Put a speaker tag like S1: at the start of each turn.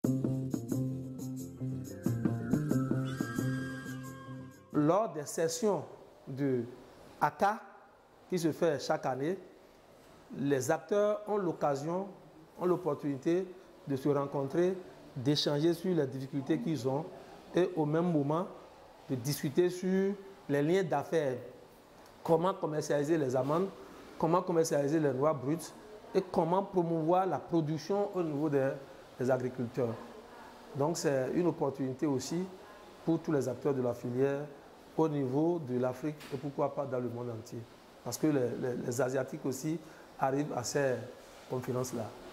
S1: Lors des sessions de ACA qui se fait chaque année, les acteurs ont l'occasion, ont l'opportunité de se rencontrer, d'échanger sur les difficultés qu'ils ont et au même moment de discuter sur les liens d'affaires, comment commercialiser les amandes, comment commercialiser les noix brutes et comment promouvoir la production au niveau des agriculteurs. Donc c'est une opportunité aussi pour tous les acteurs de la filière au niveau de l'Afrique et pourquoi pas dans le monde entier. Parce que les Asiatiques aussi arrivent à ces conférences-là.